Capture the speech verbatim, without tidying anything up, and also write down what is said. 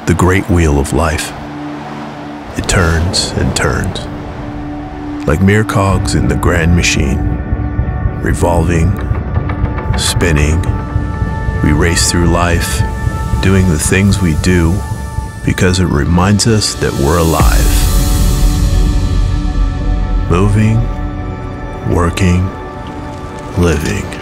the great wheel of life. It turns and turns, like mere cogs in the grand machine, revolving, spinning. We race through life, doing the things we do because it reminds us that we're alive. Moving, working, living.